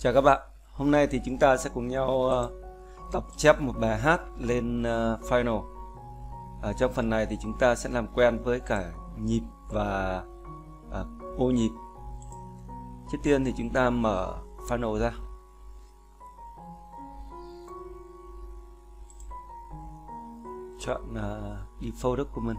Chào các bạn, hôm nay thì chúng ta sẽ cùng nhau tập chép một bài hát lên Final. Ở trong phần này thì chúng ta sẽ làm quen với cả nhịp và ô nhịp. Trước tiên thì chúng ta mở Final ra. Chọn Default Document.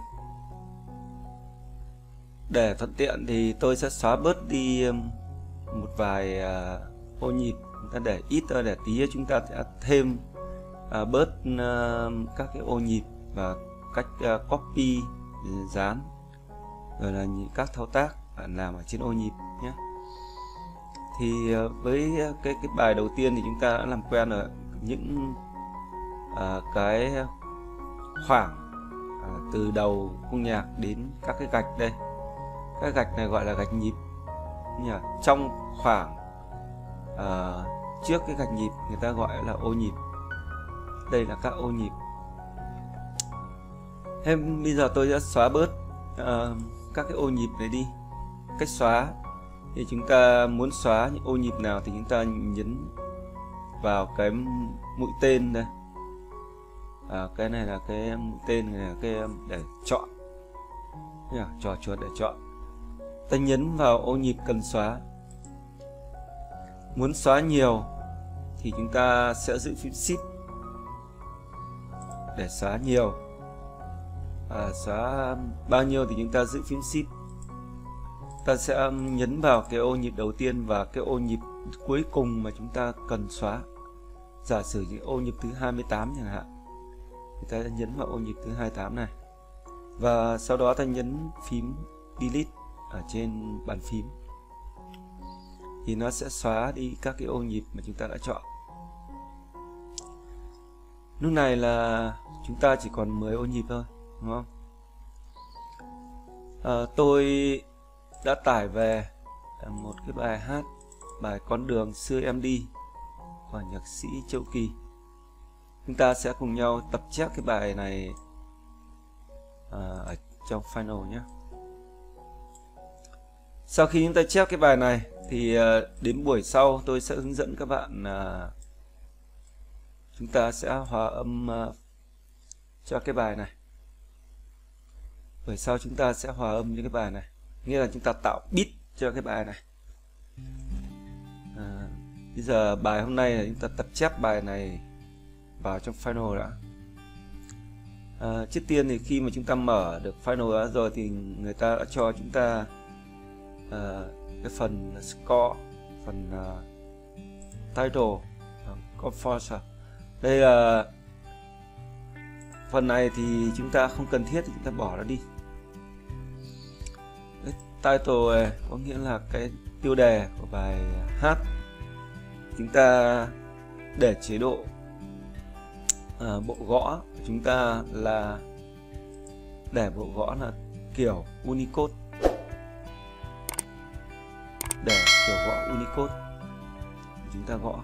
Để thuận tiện thì tôi sẽ xóa bớt đi một vài ô nhịp, chúng ta để ít thôi, để tí chúng ta sẽ thêm bớt các cái ô nhịp và cách copy, dán, rồi là các thao tác bạn làm ở trên ô nhịp nhé. Thì với cái bài đầu tiên thì chúng ta đã làm quen ở những cái khoảng từ đầu khung nhạc đến các cái gạch đây. Các gạch này gọi là gạch nhịp. Trong khoảng trước cái gạch nhịp người ta gọi là ô nhịp. Đây là các ô nhịp. Bây giờ tôi sẽ xóa bớt các cái ô nhịp này đi. Cách xóa thì chúng ta muốn xóa những ô nhịp nào thì chúng ta nhấn vào cái mũi tên đây. Cái này là cái mũi tên, này là cái để chọn, trò chuột để chọn. Ta nhấn vào ô nhịp cần xóa. Muốn xóa nhiều thì chúng ta sẽ giữ phím Shift để xóa nhiều. Xóa bao nhiêu thì chúng ta giữ phím Shift. Ta sẽ nhấn vào cái ô nhịp đầu tiên và cái ô nhịp cuối cùng mà chúng ta cần xóa. Giả sử như ô nhịp thứ 28 chẳng hạn, thì ta sẽ nhấn vào ô nhịp thứ 28 này. Và sau đó ta nhấn phím Delete ở trên bàn phím. Thì nó sẽ xóa đi các cái ô nhịp mà chúng ta đã chọn. Lúc này là chúng ta chỉ còn 10 ô nhịp thôi, đúng không? Tôi đã tải về một cái bài hát, bài Con Đường Xưa Em Đi của nhạc sĩ Châu Kỳ. Chúng ta sẽ cùng nhau tập chép cái bài này ở trong Final nhé. Sau khi chúng ta chép cái bài này thì đến buổi sau tôi sẽ hướng dẫn các bạn chúng ta sẽ hòa âm cho cái bài này. Buổi sau chúng ta sẽ hòa âm những cái bài này, nghĩa là chúng ta tạo beat cho cái bài này. Bây giờ bài hôm nay là chúng ta tập chép bài này vào trong Final đã. Trước tiên thì khi mà chúng ta mở được Final đã rồi thì người ta đã cho chúng ta cái phần score, phần title, composer. Đây là phần này thì chúng ta không cần thiết thì chúng ta bỏ nó đi. Cái title này có nghĩa là cái tiêu đề của bài hát. Chúng ta để chế độ bộ gõ của chúng ta là để bộ gõ là kiểu Unicode. Để kiểu gõ Unicode chúng ta gõ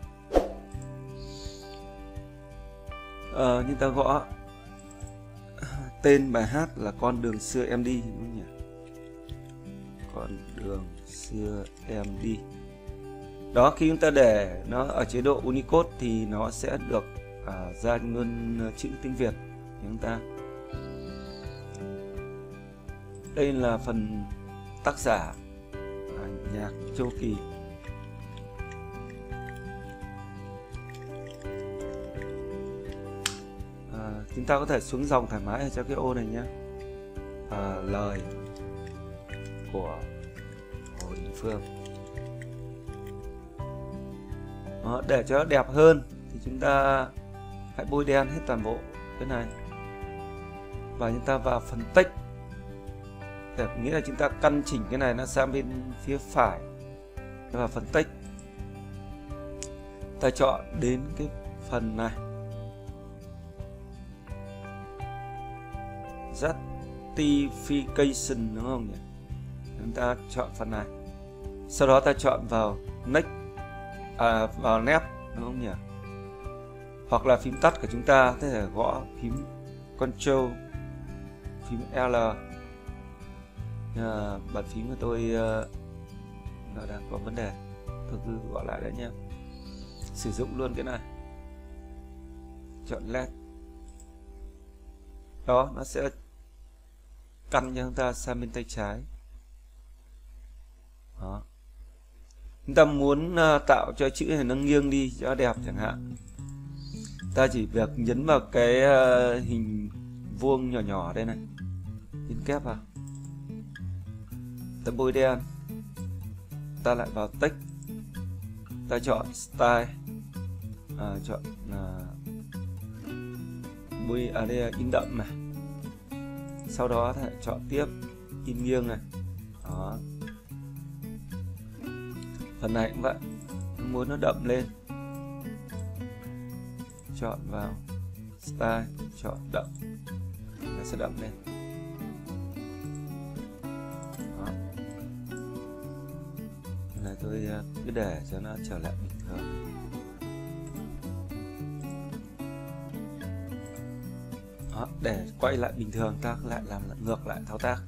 chúng ta gõ tên bài hát là Con Đường Xưa Em Đi, đúng không nhỉ? Con Đường Xưa Em Đi. Đó, khi chúng ta để nó ở chế độ Unicode thì nó sẽ được ra luôn chữ tiếng Việt của chúng ta. Đây là phần tác giả nhạc Châu Kỳ. Chúng ta có thể xuống dòng thoải mái ở cho cái ô này nhé. Lời của Hồ Đình Phương. Đó, để cho nó đẹp hơn thì chúng ta hãy bôi đen hết toàn bộ cái này. Và chúng ta vào phần text. Nghĩa là chúng ta căn chỉnh cái này nó sang bên phía phải. Vào phần text, ta chọn đến cái phần này, Justification, đúng không nhỉ? Chúng ta chọn phần này. Sau đó ta chọn vào Next, vào Next, đúng không nhỉ? Hoặc là phím tắt của chúng ta có thể gõ phím Ctrl, phím L. Bàn phím của tôi nó đang có vấn đề. tôi cứ gọi lại đấy nha. Sử dụng luôn cái này, chọn LED. Đó, nó sẽ căn cho chúng ta sang bên tay trái. Đó. Chúng ta muốn tạo cho chữ này nó nghiêng đi cho đẹp chẳng hạn, ta chỉ việc nhấn vào cái hình vuông nhỏ nhỏ đây này, nhấn kép vào, ta bôi đen, ta lại vào text, ta chọn style, chọn bôi đây là in đậm này, sau đó ta lại chọn tiếp in nghiêng này. Đó, phần này cũng vậy, muốn nó đậm lên, chọn vào style, chọn đậm, nó sẽ đậm lên. Đó. Này tôi cứ để cho nó trở lại bình thường. Đó, để quay lại bình thường, ta lại làm ngược lại thao tác.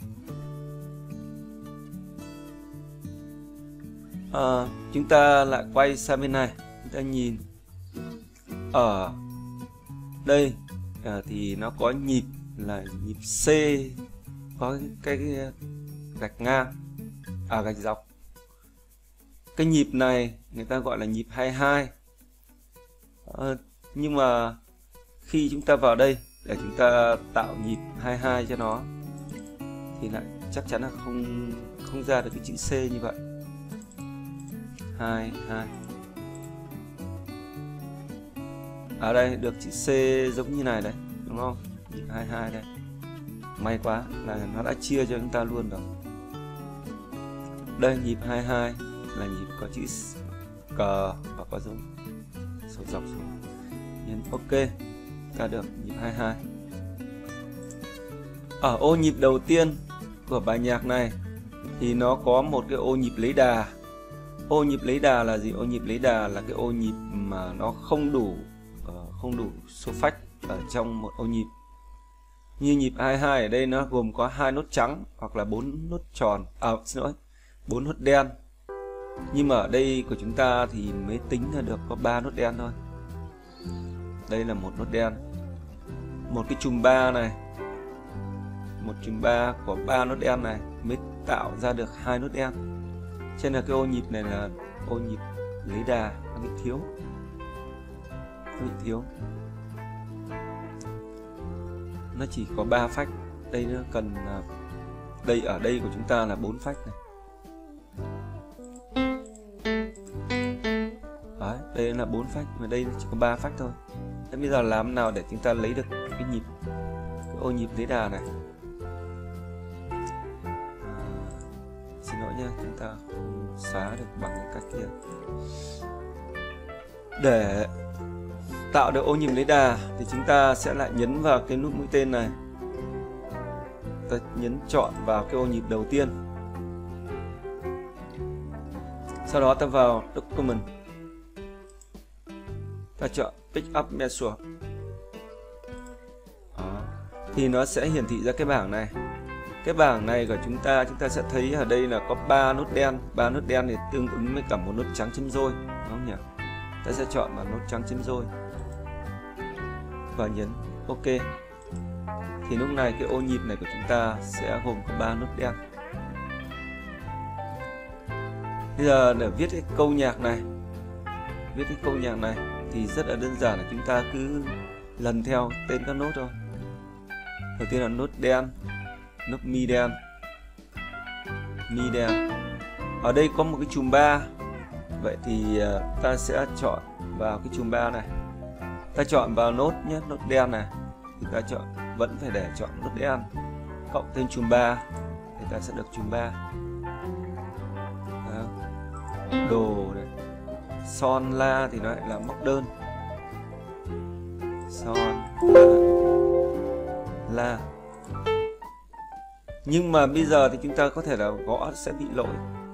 Chúng ta lại quay sang bên này, chúng ta nhìn ở đây thì nó có nhịp là nhịp C, có cái gạch ngang, gạch dọc. Cái nhịp này người ta gọi là nhịp 22. Nhưng mà khi chúng ta vào đây để chúng ta tạo nhịp 22 cho nó thì lại chắc chắn là không ra được cái chữ C như vậy. 22. Ở đây được chữ C giống như này đấy, đúng không? Nhịp 22 đây. May quá là nó đã chia cho chúng ta luôn rồi. Đây nhịp 22 là nhịp có chữ cờ và có dấu số dọc xuống. Nhấn OK, ta được nhịp 22. Ở ô nhịp đầu tiên của bài nhạc này thì nó có một cái ô nhịp lấy đà. Ô nhịp lấy đà là gì? Ô nhịp lấy đà là cái ô nhịp mà nó không đủ số phách ở trong một ô nhịp. Như nhịp 22 ở đây nó gồm có 2 nốt trắng hoặc là 4 nốt tròn, xin lỗi, 4 nốt đen. Nhưng mà ở đây của chúng ta thì mới tính là được có 3 nốt đen thôi. Đây là một nốt đen. Một cái chùm 3 này, một chùm 3 của 3 nốt đen này mới tạo ra được 2 nốt đen. Cho nên là cái ô nhịp này là ô nhịp lấy đà, nó bị thiếu. Nó chỉ có 3 phách. Đây nó cần đây, ở đây của chúng ta là 4 phách này. Đấy, đây là 4 phách mà đây chỉ có 3 phách thôi. Thế bây giờ làm nào để chúng ta lấy được cái nhịp, cái ô nhịp lấy đà này? Xin lỗi nha, chúng ta không xóa được bằng cái cách kia. Để tạo được ô nhịp lấy đà thì chúng ta sẽ lại nhấn vào cái nút mũi tên này. Ta nhấn chọn vào cái ô nhịp đầu tiên. Sau đó ta vào Document. Ta chọn Pick Up Measure. Đó. Thì nó sẽ hiển thị ra cái bảng này. Cái bảng này của chúng ta sẽ thấy ở đây là có 3 nốt đen. 3 nốt đen thì tương ứng với cả một nốt trắng chấm rôi, đúng không nhỉ? Ta sẽ chọn vào nốt trắng chấm rôi và nhấn OK. Thì lúc này cái ô nhịp này của chúng ta sẽ gồm có 3 nốt đen. Bây giờ để viết cái câu nhạc này, thì rất là đơn giản, là chúng ta cứ lần theo tên các nốt thôi. Đầu tiên là nốt đen, nốt mi đen. Ở đây có một cái chùm 3. Vậy thì ta sẽ chọn vào cái chùm 3 này. Ta chọn vào nốt nhé, nốt đen này. Thì ta vẫn phải để chọn nốt đen cộng thêm chùm 3 thì ta sẽ được chùm 3. Đó. Đồ này. Son la thì nó lại là móc đơn. Son la. Nhưng mà bây giờ thì chúng ta có thể là gõ sẽ bị lỗi.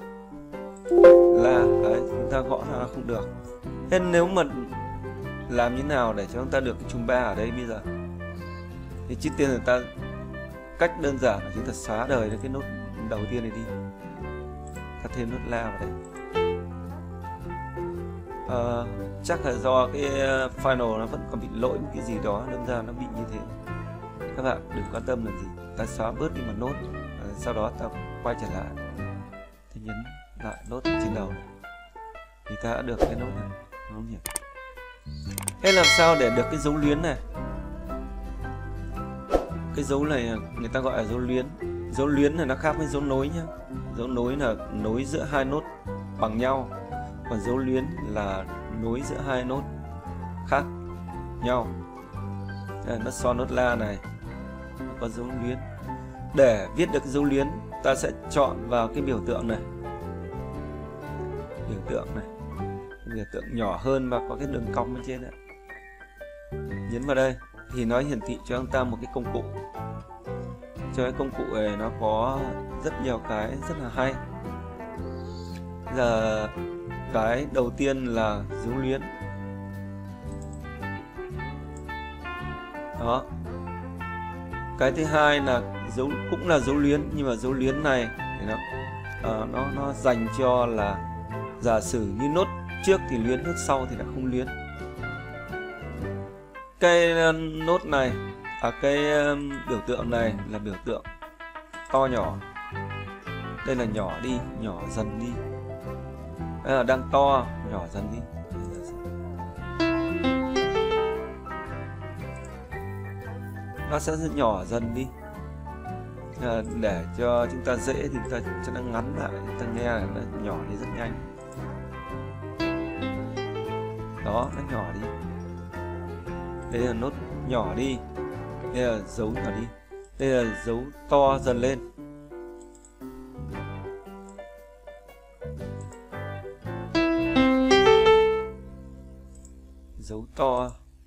La, đấy, chúng ta gõ là không được. Thế nếu mà làm như nào để cho chúng ta được cái chùm 3 ở đây bây giờ? Thì trước tiên là cách đơn giản là chúng ta xóa đời cái nốt đầu tiên này đi. Ta thêm nốt la vào đây. chắc là do cái final nó vẫn còn bị lỗi một cái gì đó, đâm ra nó bị như thế. Các bạn đừng quan tâm làm gì, ta xóa bớt đi một nốt, sau đó ta quay trở lại, ta nhấn lại nốt trên đầu thì ta đã được cái nốt này, đúng không nhỉ? Thế làm sao để được cái dấu luyến này? Cái dấu này người ta gọi là dấu luyến. Dấu luyến này nó khác với dấu nối nhá. Dấu nối là nối giữa hai nốt bằng nhau, còn dấu luyến là nối giữa hai nốt khác nhau. Đây, nó so nốt la này có dấu luyến. Để viết được dấu luyến, ta sẽ chọn vào cái biểu tượng này, biểu tượng này, biểu tượng nhỏ hơn và có cái đường cong bên trên này. Nhấn vào đây thì nó hiển thị cho chúng ta một cái công cụ. Cho cái công cụ này nó có rất nhiều cái rất là hay. Giờ cái đầu tiên là dấu luyến. Đó. Cái thứ hai là cũng là dấu luyến, nhưng mà dấu luyến này thì nó dành cho là giả sử như nốt trước thì luyến, nốt sau thì là không luyến. Cái nốt này, cái biểu tượng này là biểu tượng to nhỏ. Đây là nhỏ đi, nhỏ dần đi. Đây là đang to, nhỏ dần đi. Nó sẽ nhỏ dần đi. Để cho chúng ta dễ thì chúng ta cho nó ngắn lại, chúng ta nghe là nó nhỏ đi rất nhanh. Đó, nó nhỏ đi. Đây là nốt nhỏ đi. Đây là dấu nhỏ đi. Đây là dấu to dần lên. Dấu to.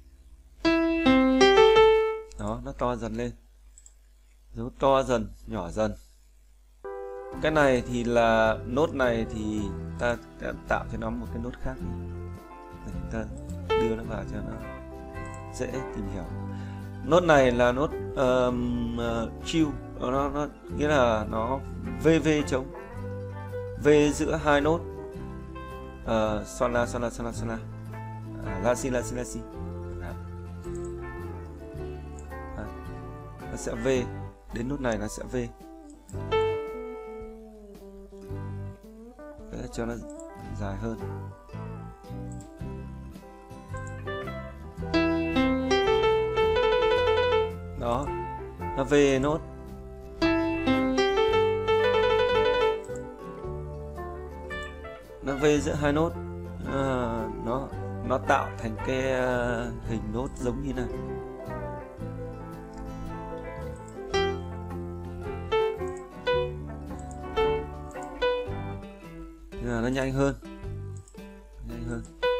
Đó, nó to dần lên. Dấu to dần, nhỏ dần. Cái này thì là nốt này thì ta tạo cho nó một cái nốt khác. Chúng ta đưa nó vào cho nó dễ tìm hiểu. Nốt này là nốt chill, nó nghĩa là nó VV trống, V giữa hai nốt sol la sol la sol la sol la, la si la si la si. Nó sẽ V, đến nốt này nó sẽ V. Để cho nó dài hơn. Đó, nó V nốt. Nó V giữa hai nốt. Nó tạo thành cái hình nốt giống như này. Nó nhanh hơn. Nhanh hơn.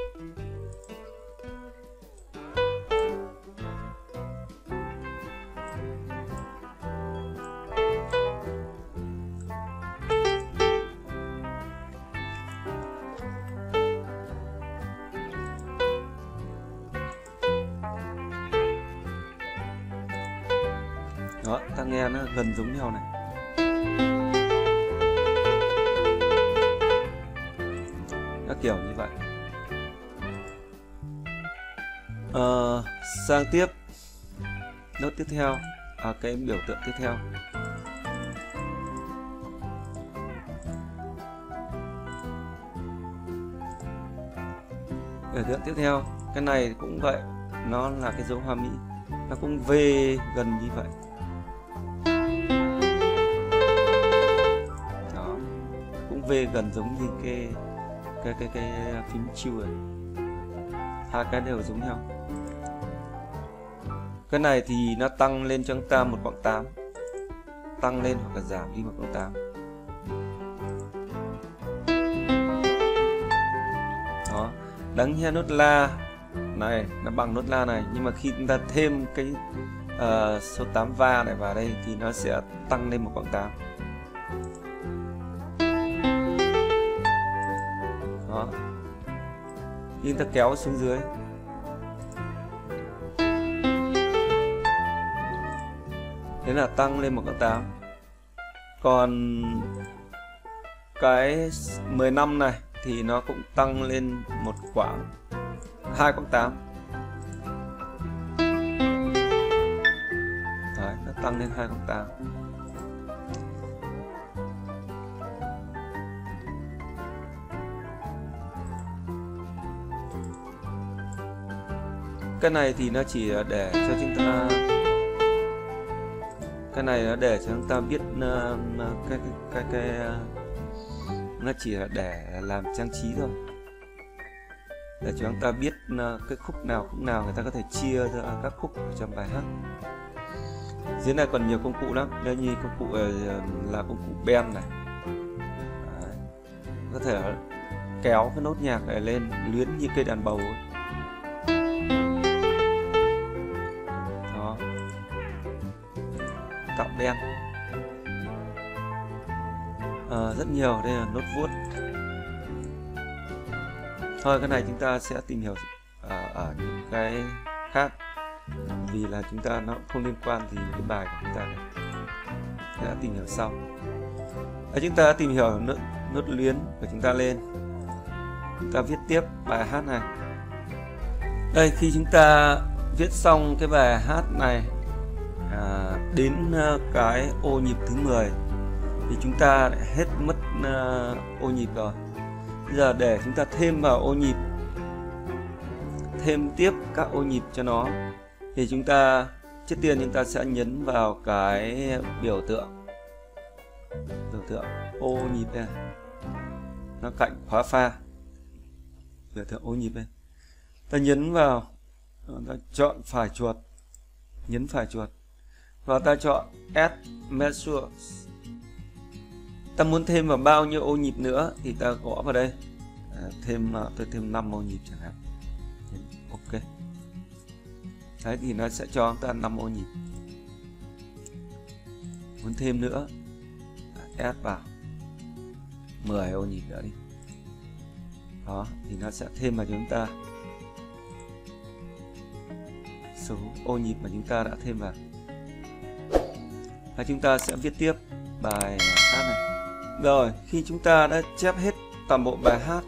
Đó, ta nghe nó gần giống nhau này. Nó kiểu như vậy. Sang tiếp nốt tiếp theo, cái biểu tượng tiếp theo. Biểu tượng tiếp theo, cái này cũng vậy, nó là cái dấu hoa mỹ, nó cũng V gần như vậy. Đó, cũng V gần giống như cái phím chill này. Hai cái đều giống nhau. Cái này thì nó tăng lên cho chúng ta một quãng 8, tăng lên hoặc là giảm đi một quãng 8. Đó, đáng nghe nốt la này nó bằng nốt la này, nhưng mà khi chúng ta thêm cái số 8 va này vào đây thì nó sẽ tăng lên một quãng 8. Đó, khi ta kéo xuống dưới, thế là tăng lên một quãng 8. Còn cái 15 này thì nó cũng tăng lên một quãng 2/8. Đấy, nó tăng lên 2/8. Cái này thì nó chỉ để cho chúng ta, cái này nó để cho chúng ta biết cái nó chỉ là để làm trang trí thôi, để cho chúng ta biết cái khúc nào người ta có thể chia ra các khúc trong bài hát. Dưới này còn nhiều công cụ lắm, đây như công cụ là công cụ bend này. Đấy. Có thể kéo cái nốt nhạc này lên luyến như cây đàn bầu ấy. Đó, tạo bend. Rất nhiều, đây là nốt vuốt. Thôi cái này chúng ta sẽ tìm hiểu ở những cái khác, vì là chúng ta nó không liên quan gì đến cái bài của chúng ta này. Sẽ tìm hiểu sau. Chúng ta tìm hiểu nốt luyến của chúng ta lên, chúng ta viết tiếp bài hát này. Đây, khi chúng ta viết xong cái bài hát này đến cái ô nhịp thứ 10 thì chúng ta đã hết mất ô nhịp rồi. Bây giờ để chúng ta thêm vào ô nhịp, thêm tiếp các ô nhịp cho nó, thì chúng ta trước tiên chúng ta sẽ nhấn vào cái biểu tượng ô nhịp này, nó cạnh khóa pha, biểu tượng ô nhịp này. Ta nhấn vào, ta chọn phải chuột, nhấn phải chuột và ta chọn Add Measure. Ta muốn thêm vào bao nhiêu ô nhịp nữa thì ta gõ vào đây. Tôi thêm 5 ô nhịp chẳng hạn. Ok. Đấy thì nó sẽ cho chúng ta 5 ô nhịp. Muốn thêm nữa, add vào 10 ô nhịp nữa đi. Đó, thì nó sẽ thêm vào cho chúng ta số ô nhịp mà chúng ta đã thêm vào. Và chúng ta sẽ viết tiếp bài hát này. Rồi, khi chúng ta đã chép hết toàn bộ bài hát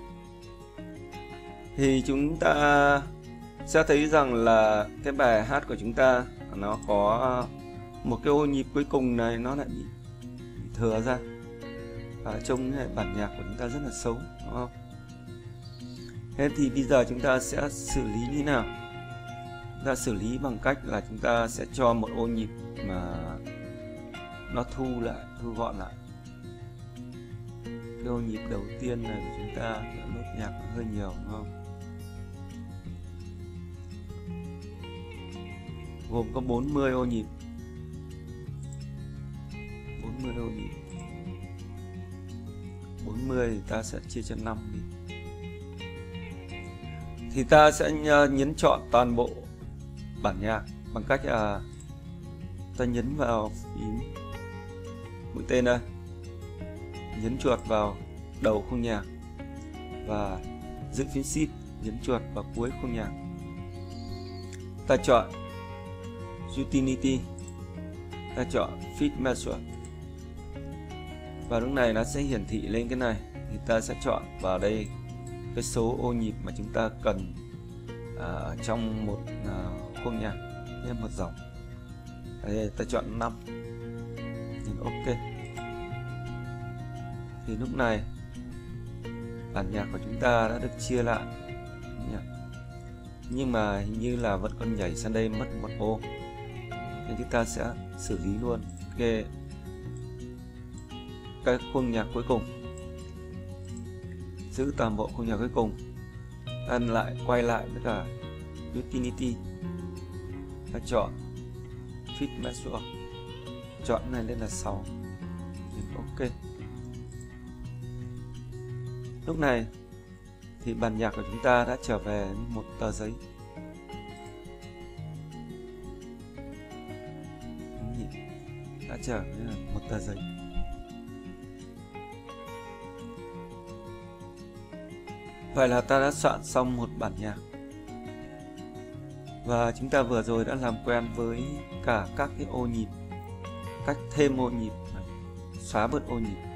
thì chúng ta sẽ thấy rằng là cái bài hát của chúng ta nó có một cái ô nhịp cuối cùng này nó lại bị thừa ra, và trông bản nhạc của chúng ta rất là xấu, đúng không? Thế thì bây giờ chúng ta sẽ xử lý như nào? Chúng ta xử lý bằng cách là chúng ta sẽ cho một ô nhịp mà nó thu gọn lại. Cái ô nhịp đầu tiên này của chúng ta, nốt nhạc nó hơi nhiều, đúng không? Gồm có 40 ô nhịp. 40 ô nhịp. 40 thì ta sẽ chia cho 5 đi. Thì ta sẽ nhấn chọn toàn bộ bản nhạc bằng cách là ta nhấn vào phím mũi tên đây, nhấn chuột vào đầu khung nhạc và giữ phím Shift, nhấn chuột vào cuối khung nhạc. Ta chọn Utility, ta chọn Fit Measure, và lúc này nó sẽ hiển thị lên cái này. Thì ta sẽ chọn vào đây cái số ô nhịp mà chúng ta cần trong một khung nhạc, thêm một dòng. Đây, ta chọn 5, nhấn OK. Thì lúc này bản nhạc của chúng ta đã được chia lại, nhưng mà hình như là vẫn còn nhảy sang đây mất một ô, nên chúng ta sẽ xử lý luôn cái khung nhạc cuối cùng, giữ toàn bộ khung nhạc cuối cùng, ăn lại quay lại với cả Utility, ta chọn Fit Measure, chọn này lên là 6, OK. Lúc này thì bản nhạc của chúng ta đã trở về một tờ giấy. Đã trở về một tờ giấy. Vậy là ta đã soạn xong một bản nhạc. Và chúng ta vừa rồi đã làm quen với cả các cái ô nhịp, cách thêm ô nhịp, xóa bớt ô nhịp.